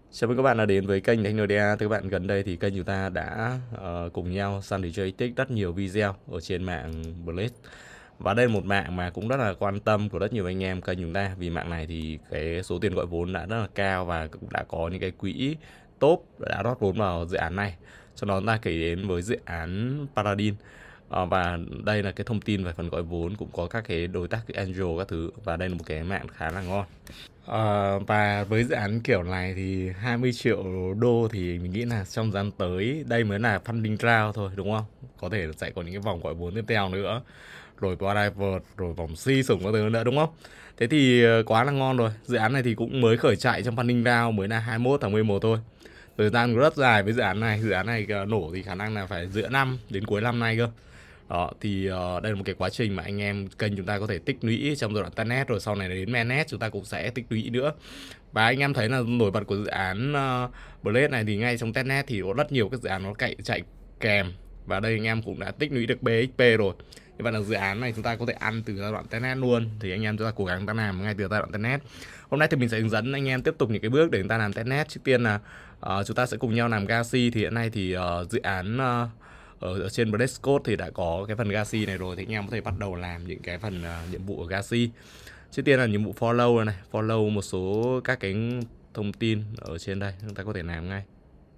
Chào mừng các bạn đã đến với kênh Đánh NDA. Thưa các bạn, gần đây thì kênh chúng ta đã cùng nhau săn để chơi tích rất nhiều video ở trên mạng Blade. Và đây là một mạng mà cũng rất là quan tâm của rất nhiều anh em kênh chúng ta. Vì mạng này thì cái số tiền gọi vốn đã rất là cao và cũng đã có những cái quỹ top đã rót vốn vào dự án này. Cho đó ta kể đến với dự án Paladin. Và đây là cái thông tin về phần gọi vốn, cũng có các cái đối tác cái Angel các thứ, và đây là một cái mạng khá là ngon. Và với dự án kiểu này thì 20 triệu đô thì mình nghĩ là trong gian tới đây mới là funding round thôi, đúng không? Có thể sẽ có những cái vòng gọi vốn tiếp theo nữa, rồi private, rồi vòng season các thứ nữa, đúng không? Thế thì quá là ngon rồi. Dự án này thì cũng mới khởi chạy trong funding round, mới là 21 tháng 11 thôi. Thời gian rất dài với dự án này. Dự án này nổ thì khả năng là phải giữa năm đến cuối năm nay cơ. Đó thì đây là một cái quá trình mà anh em kênh chúng ta có thể tích lũy trong giai đoạn testnet, rồi sau này đến mainnet chúng ta cũng sẽ tích lũy nữa. Và anh em thấy là nổi bật của dự án Blade này thì ngay trong testnet thì có rất nhiều các dự án nó chạy kèm, và đây anh em cũng đã tích lũy được BXP rồi. Như vậy là dự án này chúng ta có thể ăn từ giai đoạn testnet luôn, thì anh em chúng ta cố gắng ta làm ngay từ giai đoạn testnet. Hôm nay thì mình sẽ hướng dẫn anh em tiếp tục những cái bước để chúng ta làm testnet. Trước tiên là chúng ta sẽ cùng nhau làm Galaxy. Thì hiện nay thì dự án ở trên Bradescode thì đã có cái phần Galaxy này rồi, thì anh em có thể bắt đầu làm những cái phần nhiệm vụ ở Galaxy. Trước tiên là nhiệm vụ follow này, follow một số các cái thông tin ở trên đây chúng ta có thể làm ngay.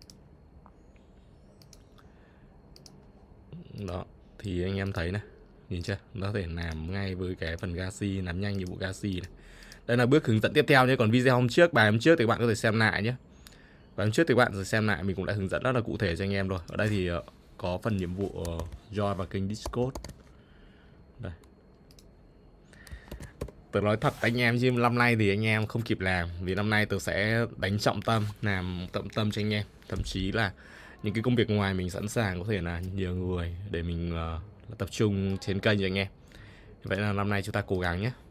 Đó thì anh em thấy này, nhìn chưa, nó có thể làm ngay với cái phần Galaxy, làm nhanh nhiệm vụ Galaxy này. Đây là bước hướng dẫn tiếp theo nhé. Còn video hôm trước, bài hôm trước thì các bạn có thể xem lại nhé. Và hôm trước thì các bạn sẽ xem lại, mình cũng đã hướng dẫn rất là cụ thể cho anh em rồi. Ở đây thì có phần nhiệm vụ join vào kênh Discord. Đây. Tớ nói thật anh em chứ năm nay thì anh em không kịp làm, vì năm nay tớ sẽ đánh trọng tâm, làm trọng tâm cho anh em. Thậm chí là những cái công việc ngoài mình sẵn sàng có thể là nhiều người để mình tập trung trên kênh cho anh em. Vậy là năm nay chúng ta cố gắng nhé.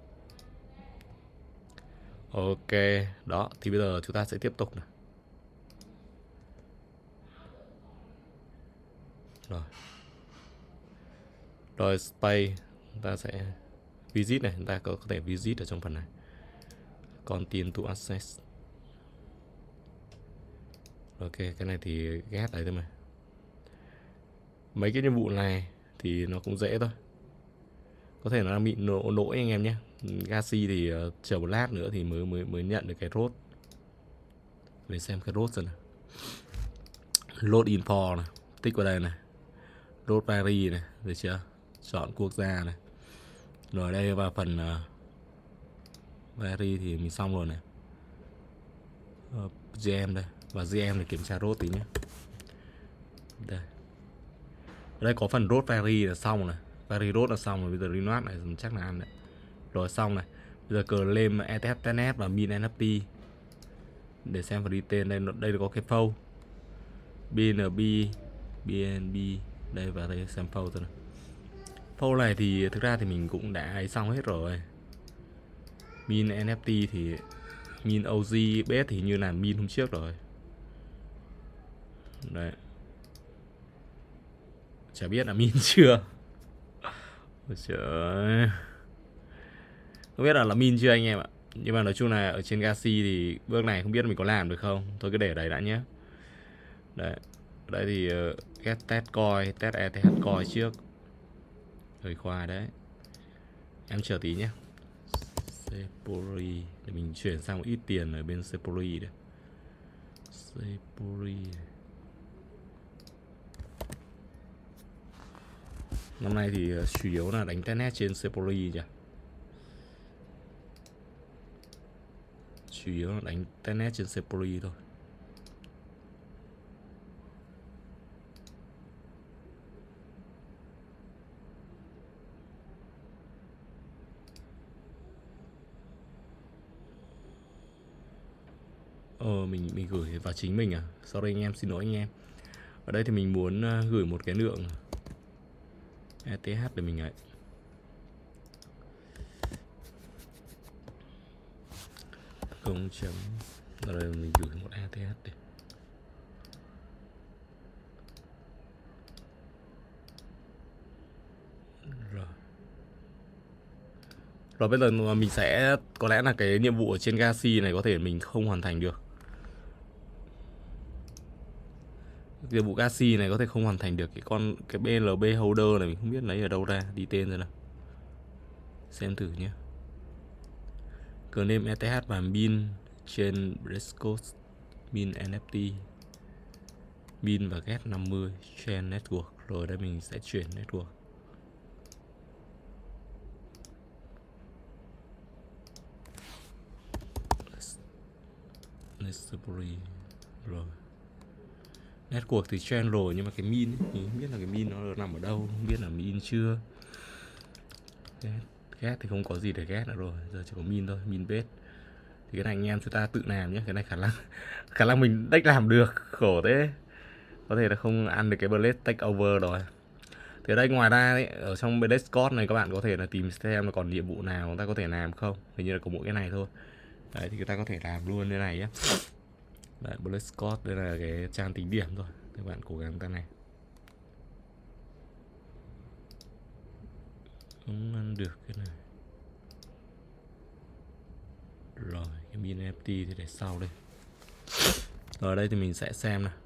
Ok, đó thì bây giờ chúng ta sẽ tiếp tục này. Rồi space chúng ta sẽ visit này, chúng ta có thể visit ở trong phần này. Continue to access. Ok, cái này thì ghét đấy thôi mà. Mấy cái nhiệm vụ này thì nó cũng dễ thôi. Có thể nó đang bị lỗi anh em nhé. Galaxy thì chờ một lát nữa thì mới nhận được cái road. Để xem cái road rồi này. Load info này, tích vào đây này. Road vary này, được chưa? Chọn quốc gia này. Rồi đây vào phần vary thì mình xong rồi này. GM đây, và GM để kiểm tra road tí nhé. Đây. Ở đây có phần road vary là xong này. Vary road là xong rồi, bây giờ reload này chắc là ăn đấy. Rồi xong này. Bây giờ cờ lên ETH Testnet và min NFT. Để xem phần detail đây, đây có cái phâu BNB, BNB đây, và đây xem phâu thôi này. Phâu này thì thực ra thì mình cũng đã ấy xong hết rồi. Min NFT thì min OG base thì như là min hôm trước rồi. Đấy. Chả biết là min chưa. Ôi trời ơi. Không biết là min chưa anh em ạ. Nhưng mà nói chung là ở trên Galaxy thì bước này không biết mình có làm được không. Thôi cứ để ở đấy đã nhé. Đấy. Ở đây thì get test coin, test ETH coin trước. Hơi khoa đấy. Em chờ tí nhé. Sepori, để mình chuyển sang một ít tiền ở bên Sepori đây. Sepori. Năm nay thì chủ yếu là đánh testnet trên Sepori nhỉ. Chủ yếu là đánh testnet trên Sepori thôi. Mình gửi vào chính mình à? Sorry anh em, xin lỗi anh em. Ở đây thì mình muốn gửi một cái lượng ETH để mình ấy. Công chấm. Ở đây mình gửi một ETH để. Rồi bây giờ mình sẽ có lẽ là cái nhiệm vụ ở trên Galaxy này có thể mình không hoàn thành được. Nhiệm vụ Gazi này có thể không hoàn thành được cái BLB holder này, mình không biết lấy ở đâu ra, đi tên rồi nào. Xem thử nhé. Claim ETH và min trên Brescos, min NFT, min và get 50 chain network. Rồi đây mình sẽ chuyển network. Necessary. Rồi network thì chain rồi, nhưng mà cái min ấy, mình không biết là cái min nó nằm ở đâu, không biết là min chưa. Get thì không có gì để get nữa rồi, giờ chỉ có min thôi, min base. Thì cái này anh em chúng ta tự làm nhé, cái này khả năng mình đách làm được, khổ thế. Có thể là không ăn được cái Blade take over rồi. Thì ở đây ngoài ra ấy, ở trong Blade Scott này các bạn có thể là tìm xem là còn nhiệm vụ nào chúng ta có thể làm không. Hình như là có mỗi cái này thôi. Đấy thì chúng ta có thể làm luôn như này nhé. Đấy, Blade Scott đây là cái trang tính điểm thôi. Các bạn cố gắng ta này. Không ăn được cái này. Rồi cái min NFT thì để sau đây. Rồi ở đây thì mình sẽ xem nào.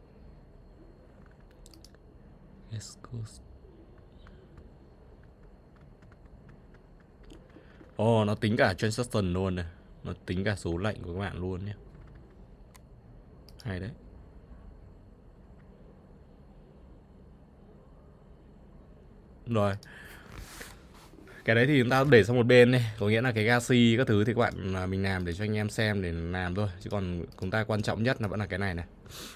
Ồ, nó tính cả transaction luôn này. Nó tính cả số lệnh của các bạn luôn nhé. Hay đấy. Rồi. Cái đấy thì chúng ta để sang một bên này. Có nghĩa là cái Gazi các thứ thì các bạn mình làm để cho anh em xem để làm thôi. Chứ còn chúng ta quan trọng nhất là vẫn là cái này này.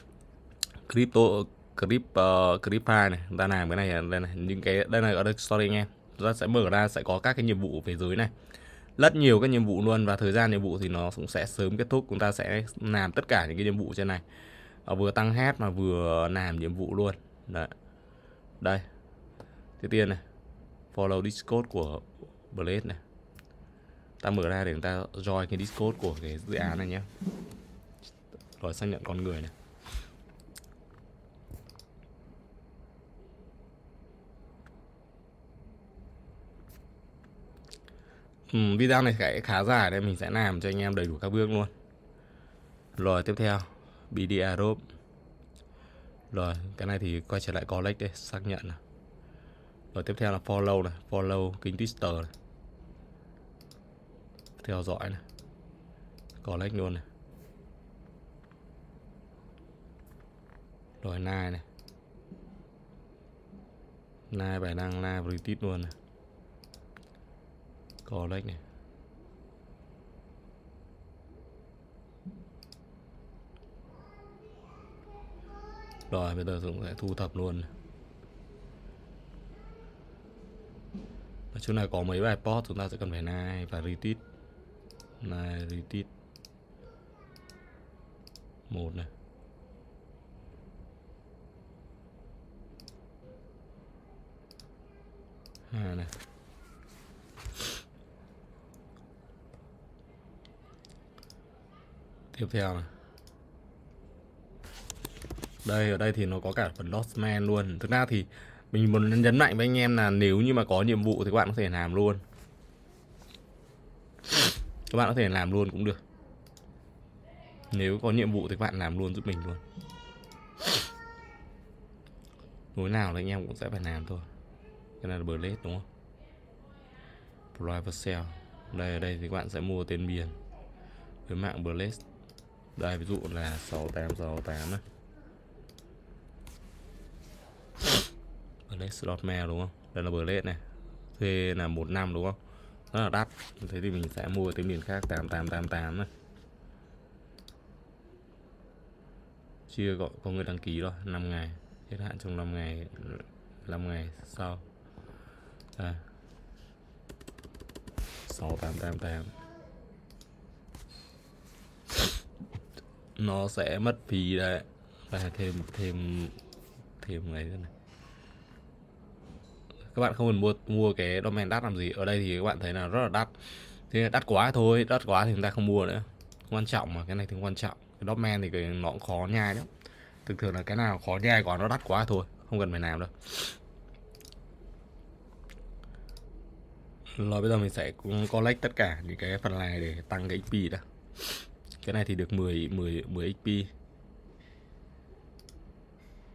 Crypto này, chúng ta làm cái này, đây này, những cái đây này ở đây story anh em. Chúng ta sẽ mở ra, sẽ có các cái nhiệm vụ về dưới này. Rất nhiều các nhiệm vụ luôn, và thời gian nhiệm vụ thì nó cũng sẽ sớm kết thúc. Chúng ta sẽ làm tất cả những cái nhiệm vụ trên này. Vừa tăng hash mà vừa làm nhiệm vụ luôn. Đấy. Đây. Thứ tiên này, follow Discord của Blade này. Ta mở ra để chúng ta join cái Discord của cái dự án này nhé. Rồi xác nhận con người này. Video này sẽ khá dài nên mình sẽ làm cho anh em đầy đủ các bước luôn. Rồi tiếp theo BD Adobe. Rồi cái này thì quay trở lại collect đây, xác nhận này. Rồi tiếp theo là follow này, follow kênh Twitter này. Theo dõi này. Collect luôn này. Rồi nai này. Nai bài đăng, nai retweet luôn này. Collect này. Rồi bây giờ chúng sẽ thu thập luôn này. Nói chung là có mấy bài post chúng ta sẽ cần phải nai và retweet. Nai retweet. Một này. Hai này. Tiếp theo này. Đây, ở đây thì nó có cả phần Lost Man luôn. Thực ra thì mình muốn nhấn mạnh với anh em là nếu như mà có nhiệm vụ thì các bạn có thể làm luôn. Các bạn có thể làm luôn cũng được. Nếu có nhiệm vụ thì các bạn làm luôn giúp mình luôn. Lối nào thì anh em cũng sẽ phải làm thôi. Cái này là Blade đúng không? Private Sale. Đây, ở đây thì các bạn sẽ mua tên miền với mạng Blade. Đây ví dụ là 6868 này. Blade slot mail đúng không? Đây là Blade này. Thuê là 1 năm đúng không? Rất là đắt. Thế thì mình sẽ mua tên miền khác 8888 này. Chưa có người đăng ký rồi, 5 ngày. Hết hạn trong 5 ngày. 5 ngày sau. Đây. 6888. Nó sẽ mất phí đấy. Và thêm này nữa này. Các bạn không cần mua cái domain đắt làm gì. Ở đây thì các bạn thấy là rất là đắt. Thế đắt quá thôi, đắt quá thì chúng ta không mua nữa. Quan trọng mà, cái này thì quan trọng. Cái domain thì nó cũng khó nhai lắm. Thường là cái nào khó nhai quá, nó đắt quá thôi, không cần phải làm đâu. Rồi bây giờ mình sẽ collect tất cả những cái phần này để tăng cái XP đã. Cái này thì được 10 XP.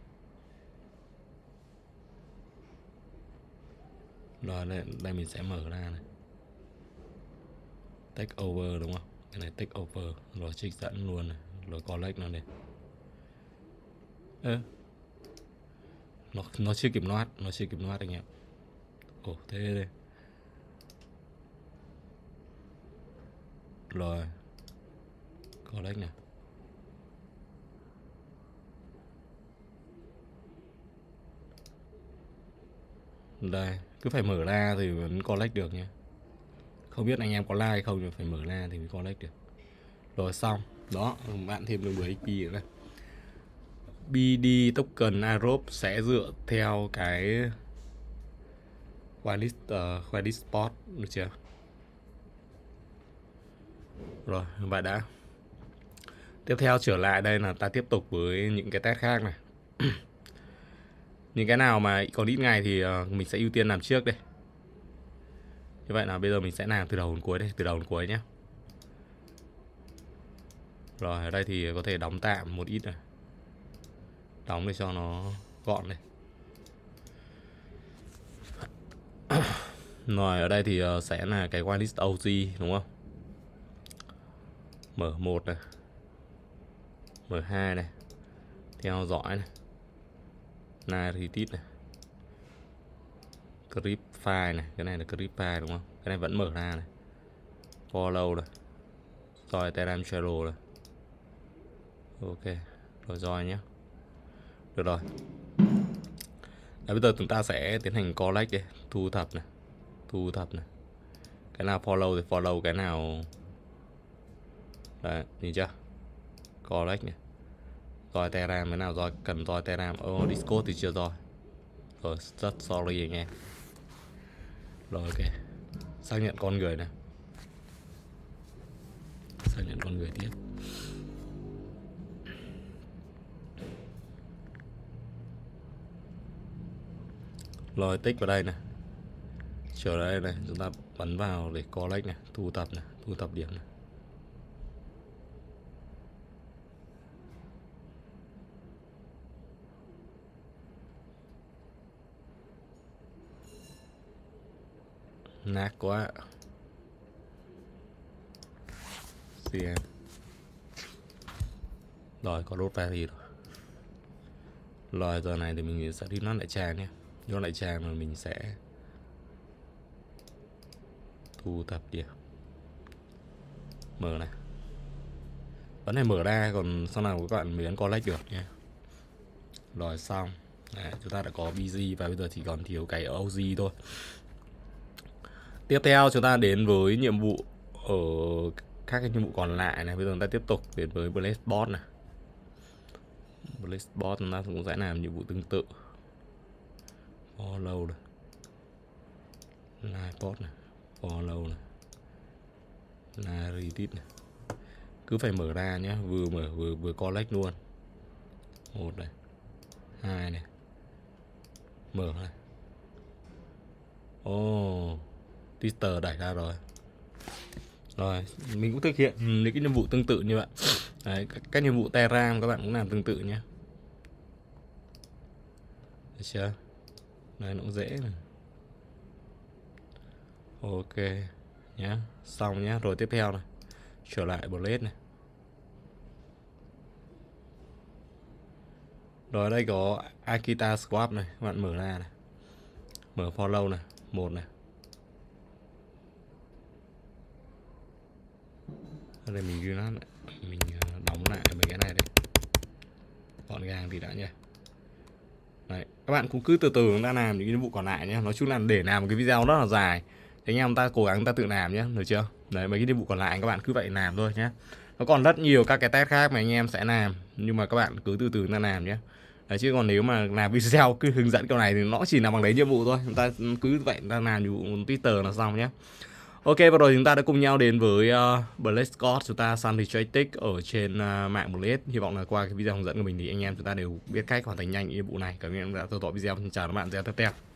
Rồi đây mình sẽ mở ra này. Take over đúng không? Cái này take over. Rồi trích dẫn luôn này. Rồi collect nó lên. Nó chưa kịp loát. Nó chưa kịp loát anh em. Ồ thế đây. Rồi collect này. Đây, cứ phải mở ra thì vẫn collect được nha. Không biết anh em có like không nhưng phải mở ra thì mới collect được. Rồi xong. Đó, bạn thêm được 10 XP nữa này. BD token Arop sẽ dựa theo cái Quality Spot được chưa? Rồi, vậy đã. Tiếp theo trở lại đây là ta tiếp tục với những cái test khác này. Những cái nào mà còn ít ngày thì mình sẽ ưu tiên làm trước đây. Như vậy là bây giờ mình sẽ làm từ đầu đến cuối đây, từ đầu đến cuối nhé. Rồi ở đây thì có thể đóng tạm một ít này. Đóng để cho nó gọn này. Rồi ở đây thì sẽ là cái whitelist OG đúng không? M1 này, M2 này, theo dõi này, Narrative này, Clip file này, cái này là clip file đúng không? Cái này vẫn mở ra này, follow này, rồi Telegram channel này, ok, rồi rồi nhé, được rồi. Bây giờ chúng ta sẽ tiến hành collect đi, thu thập này, cái nào follow thì follow, cái nào đấy, nhìn chưa, collect này, rồi Telegram cái nào rồi cần rồi Telegram, Discord thì chưa rồi rất sorry anh em. Rồi ok, xác nhận con người này, xác nhận con người tiếp. Rồi tích vào đây này, trở đây này, chúng ta bấm vào để collect này, thu thập điểm này. Nát quá. CM. Rồi có đốt value rồi. Rồi giờ này thì mình sẽ đi nó lại tràn nhé. Nó lại tràn mà mình sẽ thu thập điểm. Mở này. Vấn này mở ra, còn sau nào các bạn mới ấn collect được nha. Rồi xong. Đấy, chúng ta đã có BG và bây giờ chỉ còn thiếu cái OG thôi. Tiếp theo chúng ta đến với nhiệm vụ ở các cái nhiệm vụ còn lại này. Bây giờ chúng ta tiếp tục đến với Blaze Bot này. Blaze Bot chúng ta cũng sẽ làm nhiệm vụ tương tự. Follow này, Live Bot này, follow này, Narrative này. Cứ phải mở ra nhé, vừa mở vừa collect luôn. 1 này, 2 này, mở này. Twitter đẩy ra rồi. Rồi mình cũng thực hiện những cái nhiệm vụ tương tự như vậy. Đấy, các nhiệm vụ Telegram các bạn cũng làm tương tự nhé. Được chưa? Đây nó cũng dễ này. Ok nhé, xong nhé. Rồi tiếp theo này, trở lại Blaze này. Rồi ở đây có Akita Swap này, các bạn mở ra này. Mở follow này, 1 này. Ở đây mình ghi nó, mình đóng lại mấy cái này đấy. Gọn gàng thì đã nhỉ. Đấy, các bạn cũng cứ từ từ chúng ta làm những cái nhiệm vụ còn lại nhé. Nói chung là để làm một cái video rất là dài, thế anh em ta cố gắng ta tự làm nhé, được chưa? Đấy, mấy cái nhiệm vụ còn lại các bạn cứ vậy làm thôi nhé. Nó còn rất nhiều các cái test khác mà anh em sẽ làm, nhưng mà các bạn cứ từ từ ta làm nhé. Đấy, chứ còn nếu mà làm video cứ hướng dẫn kiểu này thì nó chỉ làm bằng đấy nhiệm vụ thôi. Chúng ta cứ vậy ta làm nhiệm vụ Twitter là xong nhé. Ok, và rồi chúng ta đã cùng nhau đến với Blaze Squad, chúng ta săn Tratic ở trên mạng Blaze. Hy vọng là qua cái video hướng dẫn của mình thì anh em chúng ta đều biết cách hoàn thành nhanh nhiệm vụ này. Cảm ơn các bạn đã theo dõi video. Xin chào các bạn, video tiếp theo.